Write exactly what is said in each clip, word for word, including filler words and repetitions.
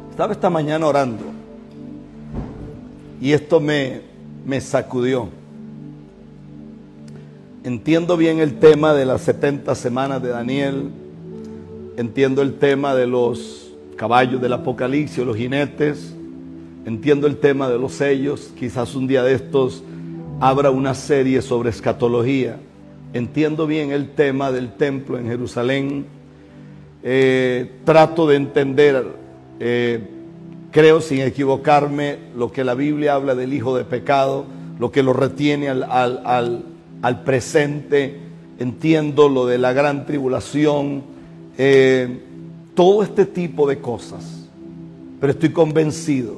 Estaba esta mañana orando y esto me, me sacudió. Entiendo bien el tema de las setenta semanas de Daniel. Entiendo el tema de los caballos del Apocalipsis, los jinetes. Entiendo el tema de los sellos. Quizás un día de estos abra una serie sobre escatología. Entiendo bien el tema del templo en Jerusalén. Eh, trato de entender, eh, creo sin equivocarme, lo que la Biblia habla del hijo de pecado, lo que lo retiene al, al, al, al presente. Entiendo lo de la gran tribulación, eh, todo este tipo de cosas. Pero estoy convencido.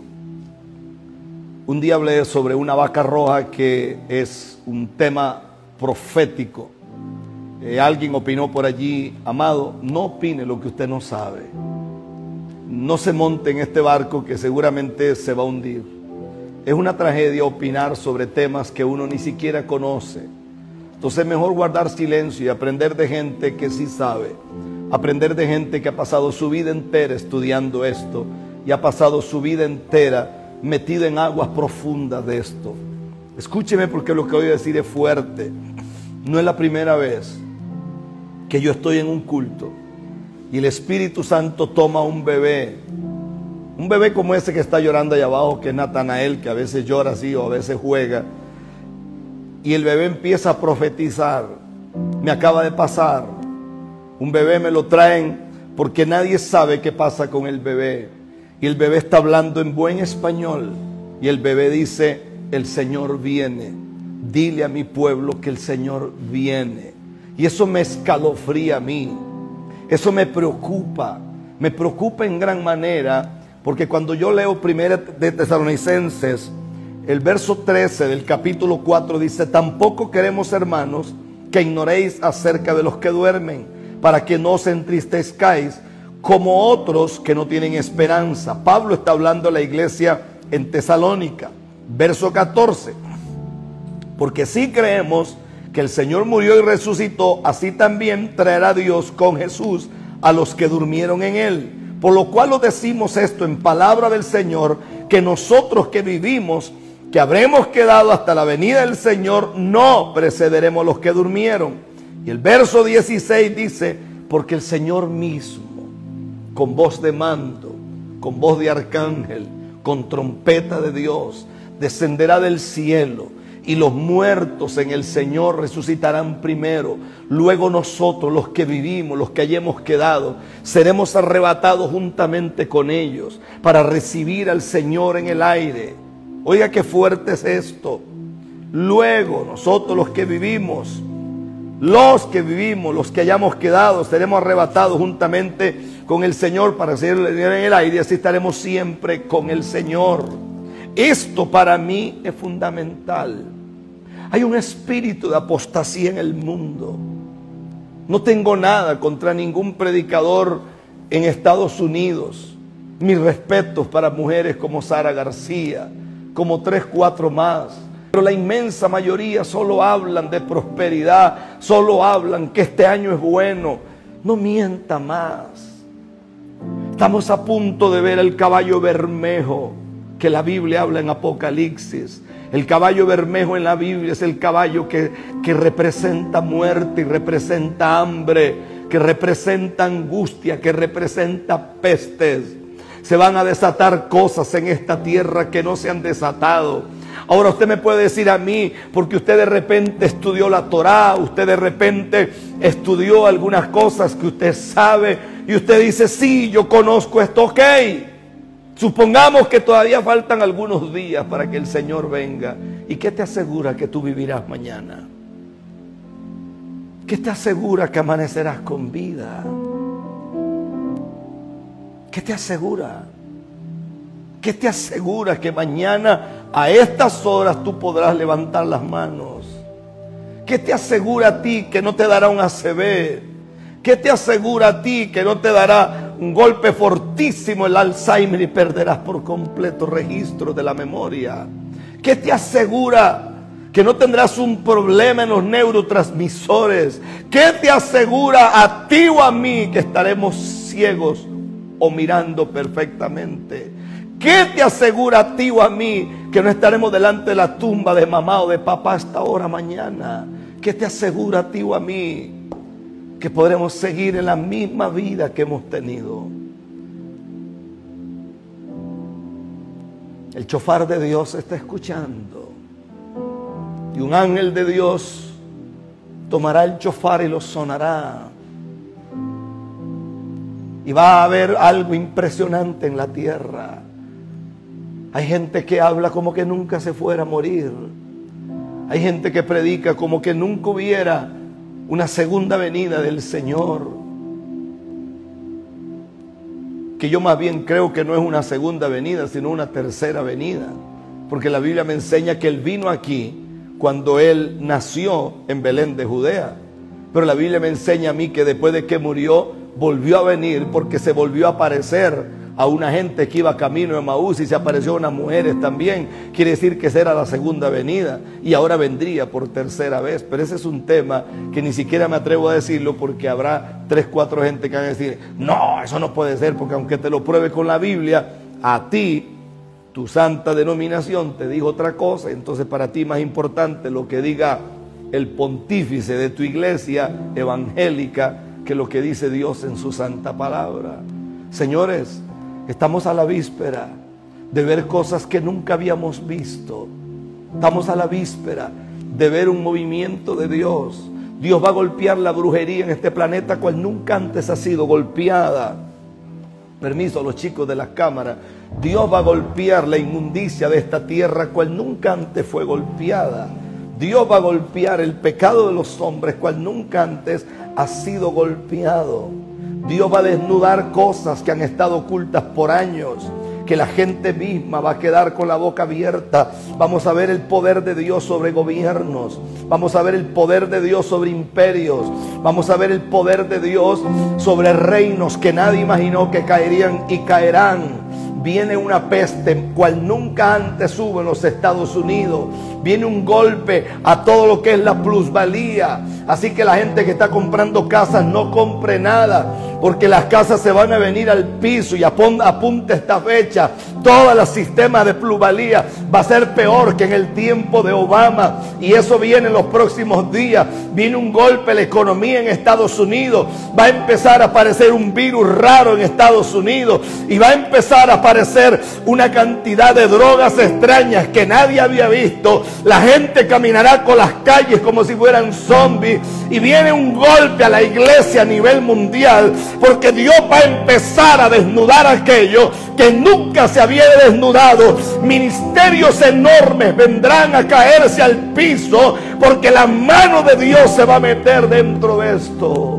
Un día hablé sobre una vaca roja, que es un tema profético. Eh, alguien opinó por allí: amado, no opine lo que usted no sabe. No se monte en este barco que seguramente se va a hundir. Es una tragedia opinar sobre temas que uno ni siquiera conoce. Entonces es mejor guardar silencio y aprender de gente que sí sabe. Aprender de gente que ha pasado su vida entera estudiando esto y ha pasado su vida entera metido en aguas profundas de esto. Escúcheme, porque lo que voy a decir es fuerte. No es la primera vez que yo estoy en un culto y el Espíritu Santo toma un bebé, un bebé como ese que está llorando allá abajo, que es Natanael, que a veces llora así o a veces juega, y el bebé empieza a profetizar. Me acaba de pasar, un bebé me lo traen porque nadie sabe qué pasa con el bebé. Y el bebé está hablando en buen español. Y el bebé dice: el Señor viene. Dile a mi pueblo que el Señor viene. Y eso me escalofría a mí. Eso me preocupa. Me preocupa en gran manera. Porque cuando yo leo Primera de Tesalonicenses, el verso trece del capítulo cuatro dice: tampoco queremos, hermanos, que ignoréis acerca de los que duermen, para que no os entristezcáis como otros que no tienen esperanza. Pablo está hablando a la iglesia en Tesalónica. Verso catorce. Porque si creemos que el Señor murió y resucitó, así también traerá Dios con Jesús a los que durmieron en él. Por lo cual os decimos esto en palabra del Señor, que nosotros que vivimos, que habremos quedado hasta la venida del Señor, no precederemos a los que durmieron. Y el verso dieciséis dice: porque el Señor mismo, con voz de mando, con voz de arcángel, con trompeta de Dios, descenderá del cielo, y los muertos en el Señor resucitarán primero. Luego nosotros, los que vivimos, los que hayamos quedado, seremos arrebatados juntamente con ellos para recibir al Señor en el aire. Oiga qué fuerte es esto. Luego nosotros, los que vivimos, los que vivimos, los que hayamos quedado, seremos arrebatados juntamente con el Señor para seguir en el aire, y así estaremos siempre con el Señor. Esto para mí es fundamental. Hay un espíritu de apostasía en el mundo. No tengo nada contra ningún predicador en Estados Unidos. Mis respetos para mujeres como Sara García, como tres, cuatro más. Pero la inmensa mayoría solo hablan de prosperidad, solo hablan que este año es bueno. No mienta más. Estamos a punto de ver el caballo bermejo que la Biblia habla en Apocalipsis. El caballo bermejo en la Biblia es el caballo que, que representa muerte y representa hambre, que representa angustia, que representa pestes. Se van a desatar cosas en esta tierra que no se han desatado. Ahora usted me puede decir a mí, porque usted de repente estudió la Torá, usted de repente estudió algunas cosas que usted sabe, y usted dice: sí, yo conozco esto, ok. Supongamos que todavía faltan algunos días para que el Señor venga. ¿Y qué te asegura que tú vivirás mañana? ¿Qué te asegura que amanecerás con vida? ¿Qué te asegura? ¿Qué te asegura que mañana a estas horas tú podrás levantar las manos? ¿Qué te asegura a ti que no te dará un A C V? ¿Qué te asegura a ti que no te dará un golpe fortísimo el Alzheimer y perderás por completo registro de la memoria? ¿Qué te asegura que no tendrás un problema en los neurotransmisores? ¿Qué te asegura a ti o a mí que estaremos ciegos o mirando perfectamente. ¿Qué te asegura a ti o a mí que no estaremos delante de la tumba de mamá o de papá hasta ahora mañana? ¿Qué te asegura a ti o a mí que podremos seguir en la misma vida que hemos tenido? El shofar de Dios está escuchando. Y un ángel de Dios tomará el shofar y lo sonará. Y va a haber algo impresionante en la tierra. Hay gente que habla como que nunca se fuera a morir. Hay gente que predica como que nunca hubiera una segunda venida del Señor. Que yo más bien creo que no es una segunda venida, sino una tercera venida. Porque la Biblia me enseña que Él vino aquí cuando Él nació en Belén de Judea. Pero la Biblia me enseña a mí que después de que murió, volvió a venir porque se volvió a aparecer a una gente que iba camino de Emaús y se apareció a unas mujeres también. Quiere decir que esa era la segunda venida y ahora vendría por tercera vez. Pero ese es un tema que ni siquiera me atrevo a decirlo porque habrá tres, cuatro gente que van a decir, no, eso no puede ser, porque aunque te lo pruebe con la Biblia, a ti tu santa denominación te dijo otra cosa. Entonces para ti más importante lo que diga el pontífice de tu iglesia evangélica que lo que dice Dios en su santa palabra. Señores, estamos a la víspera de ver cosas que nunca habíamos visto. Estamos a la víspera de ver un movimiento de Dios. Dios va a golpear la brujería en este planeta cual nunca antes ha sido golpeada. Permiso a los chicos de las cámaras. Dios va a golpear la inmundicia de esta tierra cual nunca antes fue golpeada. Dios va a golpear el pecado de los hombres cual nunca antes ha sido golpeado. Dios va a desnudar cosas que han estado ocultas por años, que la gente misma va a quedar con la boca abierta. Vamos a ver el poder de Dios sobre gobiernos. Vamos a ver el poder de Dios sobre imperios. Vamos a ver el poder de Dios sobre reinos que nadie imaginó que caerían y caerán. Viene una peste cual nunca antes hubo en los Estados Unidos. Viene un golpe a todo lo que es la plusvalía. Así que la gente que está comprando casas no compre nada, porque las casas se van a venir al piso. Y apunta esta fecha, todo el sistema de plusvalía va a ser peor que en el tiempo de Obama. Y eso viene en los próximos días. Viene un golpe a la economía en Estados Unidos. Va a empezar a aparecer un virus raro en Estados Unidos. Y va a empezar a aparecer una cantidad de drogas extrañas que nadie había visto. La gente caminará con las calles como si fueran zombies. Y viene un golpe a la iglesia a nivel mundial, porque Dios va a empezar a desnudar aquello que nunca se había desnudado. Ministerios enormes vendrán a caerse al piso, porque la mano de Dios se va a meter dentro de esto.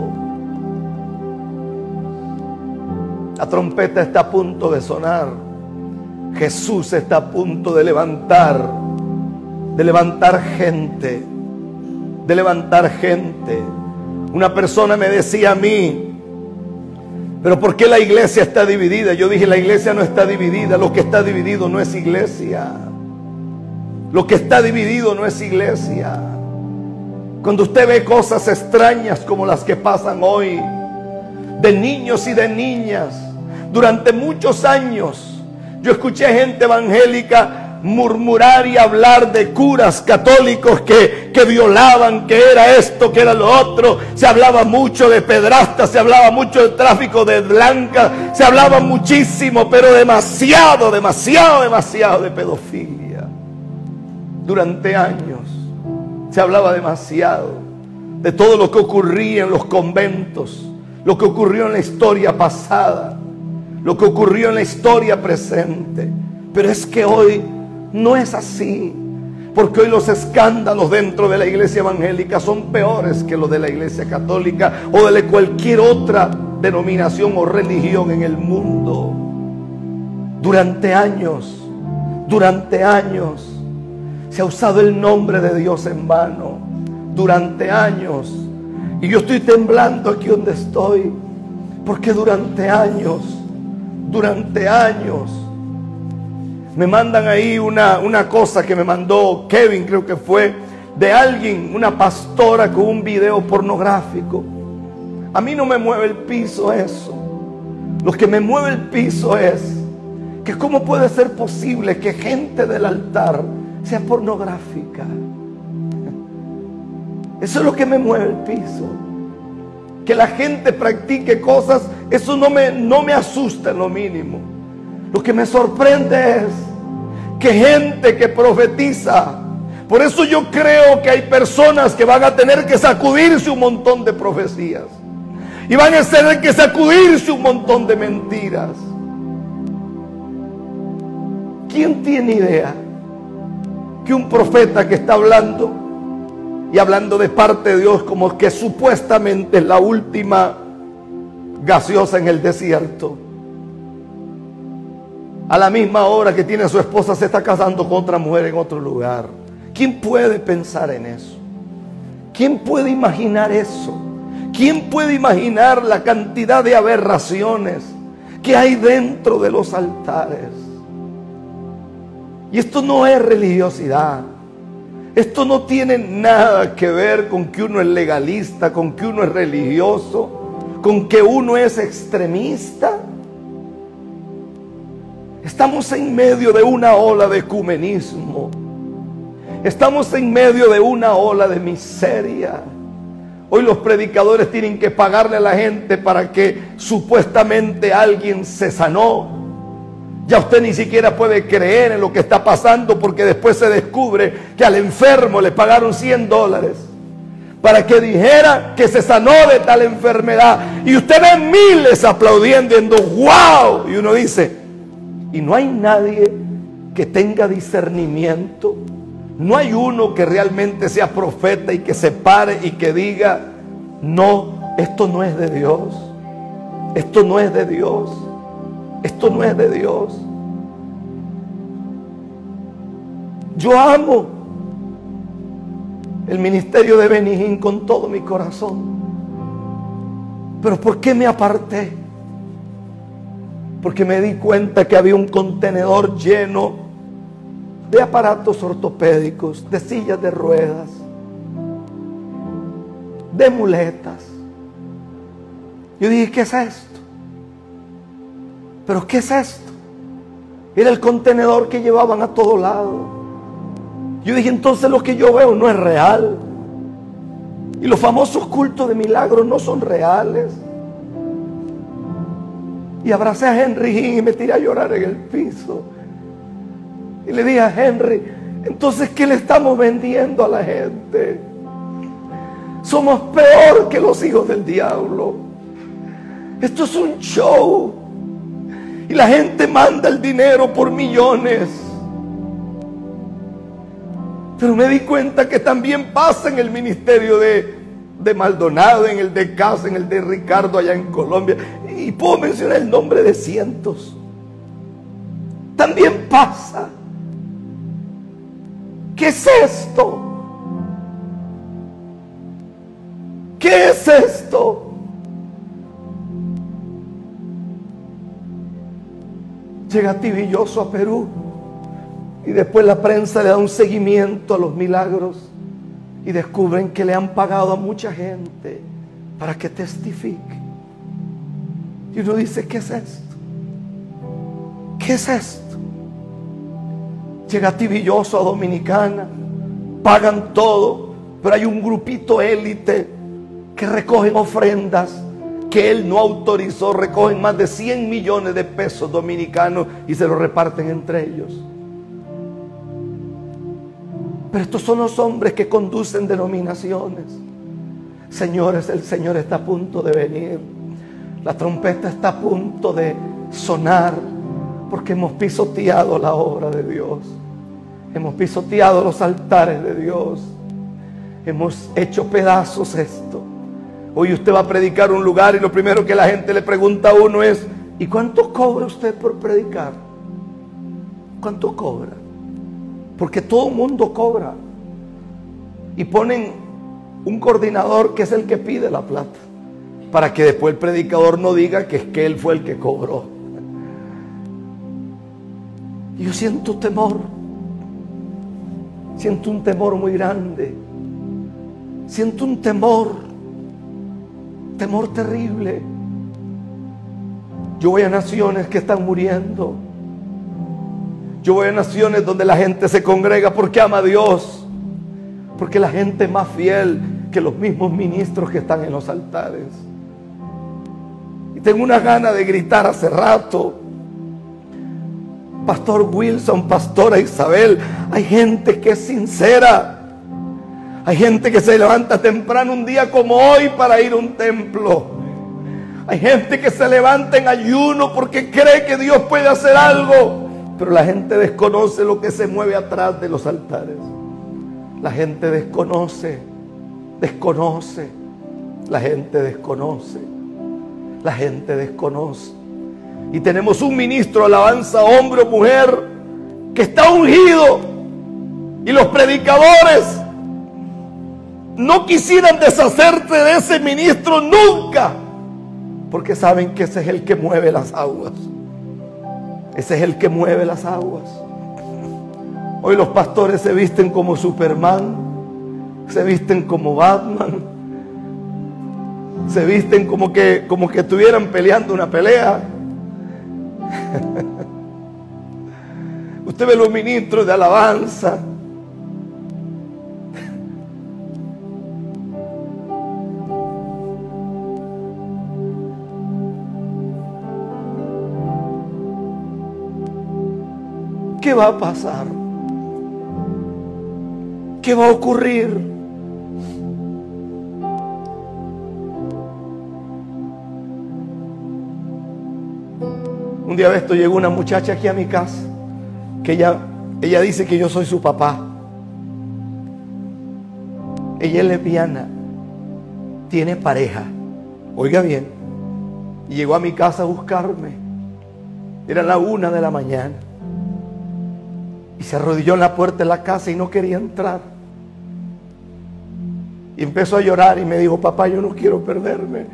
La trompeta está a punto de sonar. Jesús está a punto de levantar, de levantar gente, de levantar gente. Una persona me decía a mí, pero ¿por qué la iglesia está dividida? Yo dije, la iglesia no está dividida. Lo que está dividido no es iglesia. Lo que está dividido no es iglesia. Cuando usted ve cosas extrañas como las que pasan hoy, de niños y de niñas, durante muchos años yo escuché gente evangélica murmurar y hablar de curas católicos que, que violaban, que era esto, que era lo otro. Se hablaba mucho de pedrastas, se hablaba mucho de tráfico de blancas, se hablaba muchísimo, pero demasiado, demasiado, demasiado de pedofilia. Durante años se hablaba demasiado de todo lo que ocurría en los conventos, lo que ocurrió en la historia pasada, lo que ocurrió en la historia presente. Pero es que hoy no es así, porque hoy los escándalos dentro de la iglesia evangélica son peores que los de la iglesia católica o de cualquier otra denominación o religión en el mundo. Durante años, durante años se ha usado el nombre de Dios en vano. Durante años. Y yo estoy temblando aquí donde estoy, porque durante años, durante años me mandan ahí una, una cosa que me mandó Kevin, creo que fue, de alguien, una pastora con un video pornográfico. A mí no me mueve el piso eso. Lo que me mueve el piso es que cómo puede ser posible que gente del altar sea pornográfica. Eso es lo que me mueve el piso. Que la gente practique cosas, eso no me, no me asusta en lo mínimo. Lo que me sorprende es que gente que profetiza. Por eso yo creo que hay personas que van a tener que sacudirse un montón de profecías. Y van a tener que sacudirse un montón de mentiras. ¿Quién tiene idea que un profeta que está hablando y hablando de parte de Dios como que supuestamente es la última gaseosa en el desierto, a la misma hora que tiene a su esposa se está casando con otra mujer en otro lugar? ¿Quién puede pensar en eso? ¿Quién puede imaginar eso? ¿Quién puede imaginar la cantidad de aberraciones que hay dentro de los altares? Y esto no es religiosidad. Esto no tiene nada que ver con que uno es legalista, con que uno es religioso, con que uno es extremista. Estamos en medio de una ola de ecumenismo. Estamos en medio de una ola de miseria. Hoy los predicadores tienen que pagarle a la gente para que supuestamente alguien se sanó. Ya usted ni siquiera puede creer en lo que está pasando, porque después se descubre que al enfermo le pagaron cien dólares para que dijera que se sanó de tal enfermedad. Y usted ve miles aplaudiendo, diciendo wow. Y uno dice, y no hay nadie que tenga discernimiento. No hay uno que realmente sea profeta y que se pare y que diga, no, esto no es de Dios. Esto no es de Dios. Esto no es de Dios. Yo amo el ministerio de Benijín con todo mi corazón. Pero ¿por qué me aparté? Porque me di cuenta que había un contenedor lleno de aparatos ortopédicos, de sillas de ruedas, de muletas. Yo dije, ¿qué es esto? ¿Pero qué es esto? Era el contenedor que llevaban a todo lado. Yo dije, entonces lo que yo veo no es real. Y los famosos cultos de milagros no son reales. Y abracé a Henry y me tiré a llorar en el piso. Y le dije a Henry, entonces ¿qué le estamos vendiendo a la gente? Somos peor que los hijos del diablo. Esto es un show. Y la gente manda el dinero por millones. Pero me di cuenta que también pasa en el ministerio de, de Maldonado, en el de Casa, en el de Ricardo allá en Colombia. Y puedo mencionar el nombre de cientos. También pasa. ¿Qué es esto? ¿Qué es esto? Llega Tibilloso a Perú y después la prensa le da un seguimiento a los milagros y descubren que le han pagado a mucha gente para que testifique. Y uno dice, ¿qué es esto? ¿Qué es esto? Llega Tibilloso a Dominicana, pagan todo, pero hay un grupito élite que recogen ofrendas que él no autorizó, recogen más de cien millones de pesos dominicanos y se los reparten entre ellos. Pero estos son los hombres que conducen denominaciones. Señores, el Señor está a punto de venir. La trompeta está a punto de sonar, porque hemos pisoteado la obra de Dios. Hemos pisoteado los altares de Dios. Hemos hecho pedazos esto. Hoy usted va a predicar un lugar y lo primero que la gente le pregunta a uno es, ¿y cuánto cobra usted por predicar? ¿Cuánto cobra? Porque todo el mundo cobra. Y ponen un coordinador que es el que pide la plata, para que después el predicador no diga que es que él fue el que cobró. Y yo siento temor. Siento un temor muy grande. Siento un temor. Temor terrible. Yo voy a naciones que están muriendo. Yo voy a naciones donde la gente se congrega porque ama a Dios, porque la gente es más fiel que los mismos ministros que están en los altares. Y tengo una gana de gritar hace rato: Pastor Wilson, Pastora Isabel, hay gente que es sincera. Hay gente que se levanta temprano un día como hoy para ir a un templo. Hay gente que se levanta en ayuno porque cree que Dios puede hacer algo. Pero la gente desconoce lo que se mueve atrás de los altares. La gente desconoce, desconoce. La gente desconoce. La gente desconoce. Y tenemos un ministro, alabanza, hombre o mujer, que está ungido. Y los predicadores no quisieran deshacerse de ese ministro nunca, porque saben que ese es el que mueve las aguas. Ese es el que mueve las aguas. Hoy los pastores se visten como Superman, se visten como Batman, se visten como que, como que estuvieran peleando una pelea. Usted ve los ministros de alabanza. ¿Qué va a pasar? ¿Qué va a ocurrir? Un día de esto llegó una muchacha aquí a mi casa, que ella, ella dice que yo soy su papá. Ella es lesbiana, tiene pareja, oiga bien, y llegó a mi casa a buscarme. Era la una de la mañana. Y se arrodilló en la puerta de la casa y no quería entrar. Y empezó a llorar y me dijo: papá, yo no quiero perderme.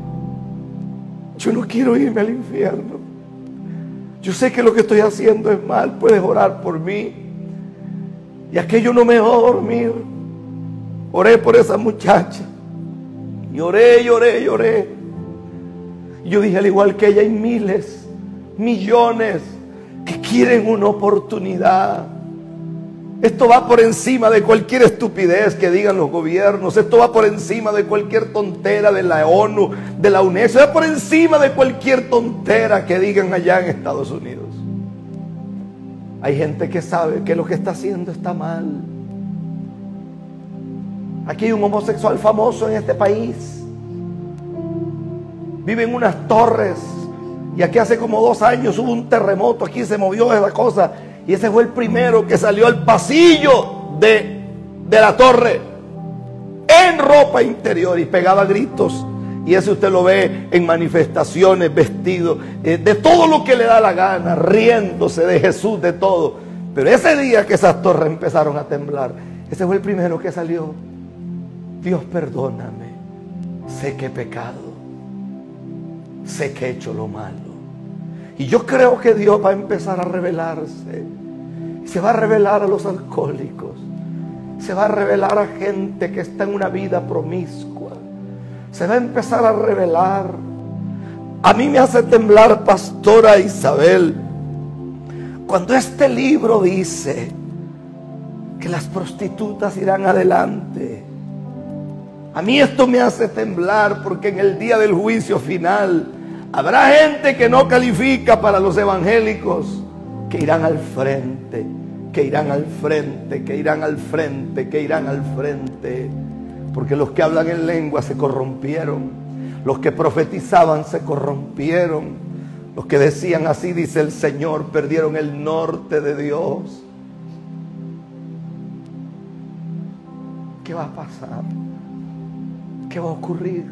Yo no quiero irme al infierno. Yo sé que lo que estoy haciendo es mal. Puedes orar por mí. Y aquello no me dejó dormir. Oré por esa muchacha. Y oré, lloré, lloré. Y yo dije: al igual que ella hay miles, millones que quieren una oportunidad. Esto va por encima de cualquier estupidez que digan los gobiernos. Esto va por encima de cualquier tontera de la ONU, de la UNESCO. Va por encima de cualquier tontera que digan allá en Estados Unidos. Hay gente que sabe que lo que está haciendo está mal. Aquí hay un homosexual famoso en este país. Vive en unas torres. Y aquí hace como dos años hubo un terremoto, aquí se movió esa cosa. Y ese fue el primero que salió al pasillo de, de la torre en ropa interior y pegaba gritos. Y ese usted lo ve en manifestaciones, vestido eh, de todo lo que le da la gana, riéndose de Jesús, de todo. Pero ese día que esas torres empezaron a temblar, ese fue el primero que salió. Dios, perdóname, sé que he pecado, sé que he hecho lo malo. Y yo creo que Dios va a empezar a revelarse. Se va a revelar a los alcohólicos. Se va a revelar a gente que está en una vida promiscua. Se va a empezar a revelar. A mí me hace temblar, Pastora Isabel, cuando este libro dice que las prostitutas irán adelante. A mí esto me hace temblar, porque en el día del juicio final habrá gente que no califica para los evangélicos, que irán al frente, que irán al frente, que irán al frente, que irán al frente. Porque los que hablan en lengua se corrompieron, los que profetizaban se corrompieron, los que decían así dice el Señor perdieron el norte de Dios. ¿Qué va a pasar? ¿Qué va a ocurrir?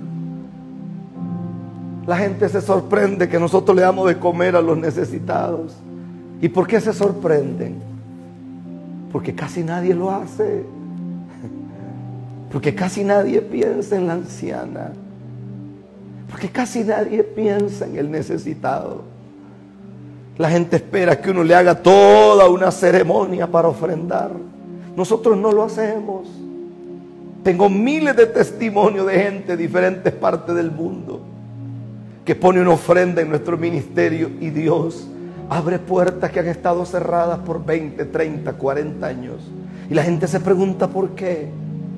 La gente se sorprende que nosotros le damos de comer a los necesitados. ¿Y por qué se sorprenden? Porque casi nadie lo hace. Porque casi nadie piensa en la anciana. Porque casi nadie piensa en el necesitado. La gente espera que uno le haga toda una ceremonia para ofrendar. Nosotros no lo hacemos. Tengo miles de testimonios de gente de diferentes partes del mundo que pone una ofrenda en nuestro ministerio y Dios abre puertas que han estado cerradas por veinte, treinta, cuarenta años. Y la gente se pregunta ¿por qué?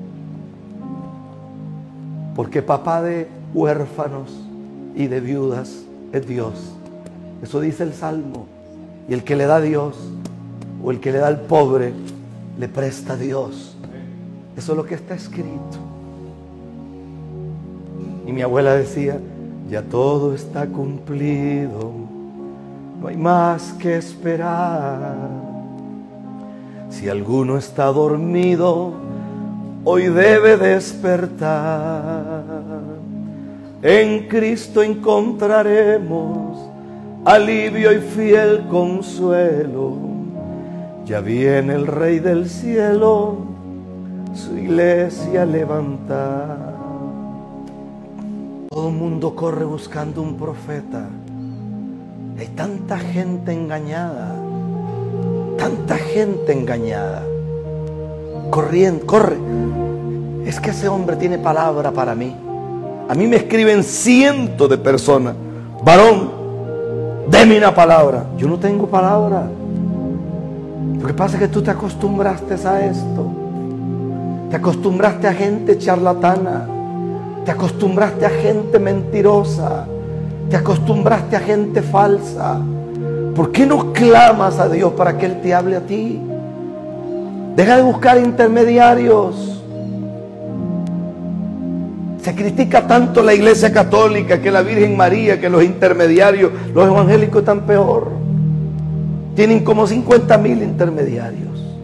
Porque papá de huérfanos y de viudas es Dios. Eso dice el Salmo. Y el que le da a Dios, o el que le da al pobre, le presta a Dios. Eso es lo que está escrito. Y mi abuela decía, ya todo está cumplido, no hay más que esperar. Si alguno está dormido, hoy debe despertar. En Cristo encontraremos alivio y fiel consuelo. Ya viene el Rey del cielo, su iglesia a levantar. Todo el mundo corre buscando un profeta. Hay tanta gente engañada, tanta gente engañada. Corriendo, corre. Es que ese hombre tiene palabra para mí. A mí me escriben cientos de personas. Varón, deme una palabra. Yo no tengo palabra. Lo que pasa es que tú te acostumbraste a esto. Te acostumbraste a gente charlatana. Te acostumbraste a gente mentirosa. Te acostumbraste a gente falsa. ¿Por qué no clamas a Dios para que Él te hable a ti? Deja de buscar intermediarios. Se critica tanto la Iglesia Católica, que la Virgen María, que los intermediarios, los evangélicos están peor. Tienen como cincuenta mil intermediarios.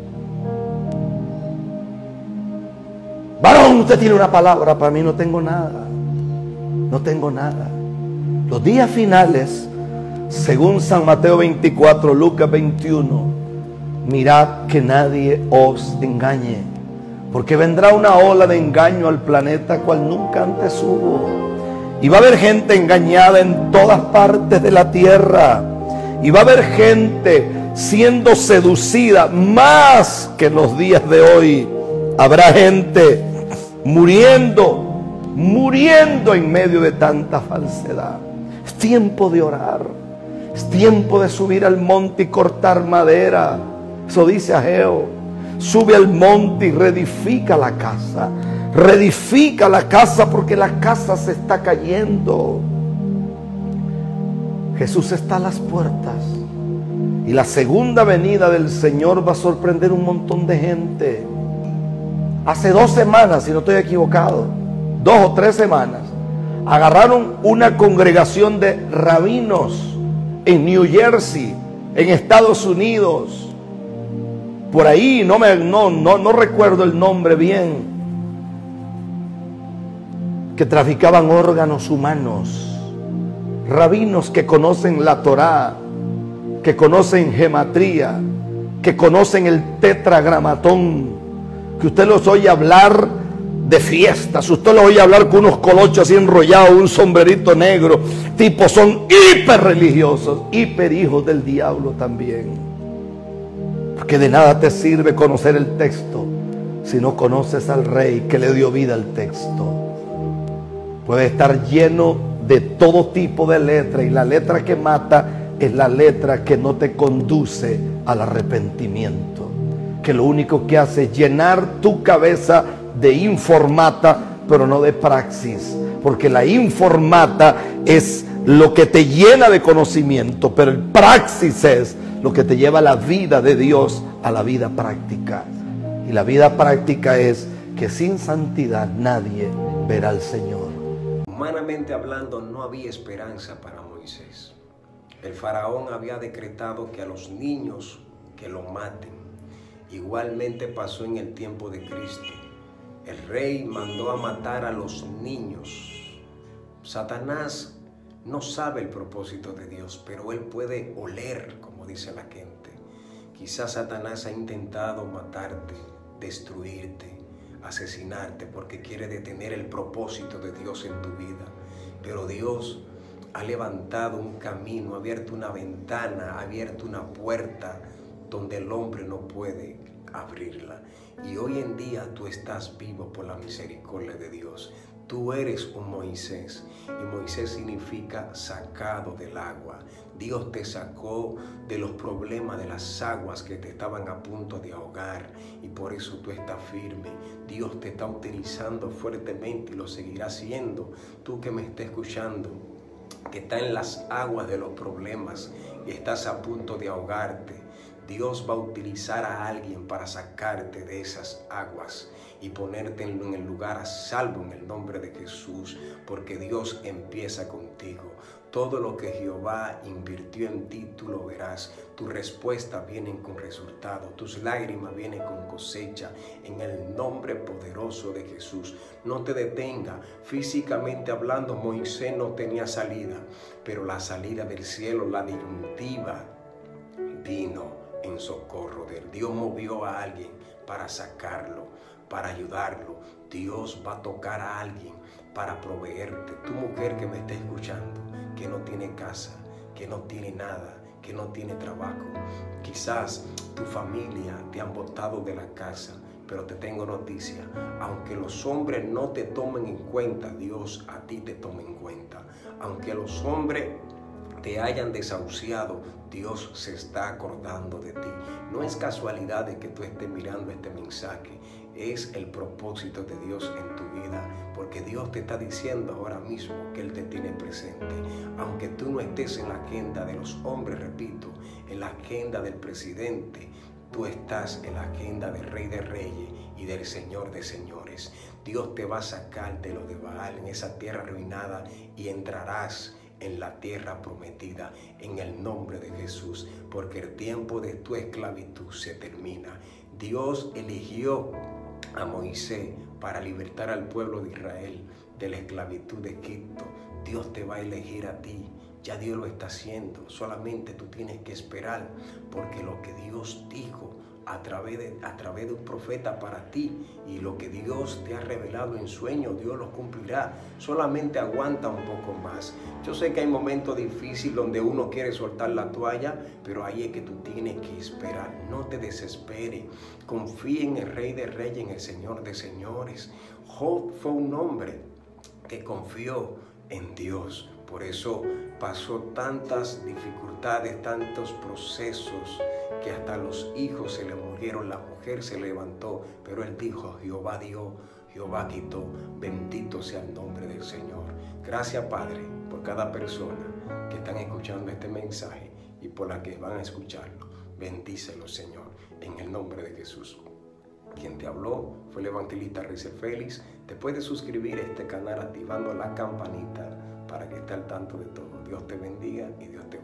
Varón, usted tiene una palabra para mí. No tengo nada. No tengo nada. Los días finales, según San Mateo veinticuatro, Lucas veintiuno, mirad que nadie os engañe, porque vendrá una ola de engaño al planeta cual nunca antes hubo. Y va a haber gente engañada en todas partes de la tierra. Y va a haber gente siendo seducida más que en los días de hoy. Habrá gente muriendo, muriendo en medio de tanta falsedad. Es tiempo de orar. Es tiempo de subir al monte y cortar madera. Eso dice Ageo. Sube al monte y reedifica la casa. Reedifica la casa porque la casa se está cayendo. Jesús está a las puertas. Y la segunda venida del Señor va a sorprender un montón de gente. Hace dos semanas, si no estoy equivocado, dos o tres semanas, agarraron una congregación de rabinos en New Jersey, en Estados Unidos. Por ahí, no, me, no, no, no recuerdo el nombre bien, que traficaban órganos humanos. Rabinos que conocen la Torá, que conocen gematría, que conocen el tetragramatón, que usted los oye hablar de fiestas, usted los oye hablar con unos colochos así enrollados, un sombrerito negro, tipo son hiper religiosos, hiper hijos del diablo también. Porque de nada te sirve conocer el texto si no conoces al Rey que le dio vida al texto. Puede estar lleno de todo tipo de letra, y la letra que mata es la letra que no te conduce al arrepentimiento, que lo único que hace es llenar tu cabeza de informata, pero no de praxis, porque la informata es lo que te llena de conocimiento, pero el praxis es lo que te lleva a la vida de Dios, a la vida práctica. Y la vida práctica es que sin santidad nadie verá al Señor. Humanamente hablando, no había esperanza para Moisés. El faraón había decretado que a los niños que lo maten. Igualmente pasó en el tiempo de Cristo. El rey mandó a matar a los niños. Satanás no sabe el propósito de Dios, pero él puede oler, como dice la gente. Quizás Satanás ha intentado matarte, destruirte, asesinarte, porque quiere detener el propósito de Dios en tu vida. Pero Dios ha levantado un camino, ha abierto una ventana, ha abierto una puerta donde el hombre no puede abrirla. Y hoy en día tú estás vivo por la misericordia de Dios. Tú eres un Moisés, y Moisés significa sacado del agua. Dios te sacó de los problemas de las aguas que te estaban a punto de ahogar, y por eso tú estás firme. Dios te está utilizando fuertemente y lo seguirá haciendo. Tú que me estás escuchando, que está en las aguas de los problemas y estás a punto de ahogarte, Dios va a utilizar a alguien para sacarte de esas aguas y ponerte en el lugar a salvo en el nombre de Jesús, porque Dios empieza contigo. Todo lo que Jehová invirtió en ti, tú lo verás. Tus respuestas vienen con resultado, tus lágrimas vienen con cosecha, en el nombre poderoso de Jesús. No te detenga. Físicamente hablando, Moisés no tenía salida, pero la salida del cielo, la disyuntiva, vino en socorro de él. Dios movió a alguien para sacarlo, para ayudarlo. Dios va a tocar a alguien para proveerte. Tu mujer que me está escuchando, que no tiene casa, que no tiene nada, que no tiene trabajo. Quizás tu familia te han botado de la casa, pero te tengo noticia. Aunque los hombres no te tomen en cuenta, Dios a ti te toma en cuenta. Aunque los hombres te hayan desahuciado, Dios se está acordando de ti. No es casualidad de que tú estés mirando este mensaje, es el propósito de Dios en tu vida, porque Dios te está diciendo ahora mismo que Él te tiene presente. Aunque tú no estés en la agenda de los hombres, repito, en la agenda del presidente, tú estás en la agenda del Rey de Reyes y del Señor de Señores. Dios te va a sacar de lo de Baal, en esa tierra arruinada, y entrarás en la tierra prometida en el nombre de Jesús, porque el tiempo de tu esclavitud se termina. Dios eligió a Moisés para libertar al pueblo de Israel de la esclavitud de Egipto. Dios te va a elegir a ti. Ya Dios lo está haciendo. Solamente tú tienes que esperar, porque lo que Dios dijo a través de, a través de un profeta para ti, y lo que Dios te ha revelado en sueños, Dios lo cumplirá. Solamente aguanta un poco más. Yo sé que hay momentos difíciles donde uno quiere soltar la toalla, pero ahí es que tú tienes que esperar. No te desesperes. Confía en el Rey de Reyes, en el Señor de Señores. Job fue un hombre que confió en Dios. Por eso pasó tantas dificultades, tantos procesos, que hasta los hijos se le murieron, la mujer se levantó, pero él dijo: Jehová dio, Jehová quitó, bendito sea el nombre del Señor. Gracias, Padre, por cada persona que están escuchando este mensaje y por la que van a escucharlo. Bendícelo, Señor, en el nombre de Jesús. Quien te habló fue el evangelista Rizel Félix. Te puedes suscribir a este canal activando la campanita para que esté al tanto de todo. Dios te bendiga y Dios te bendiga.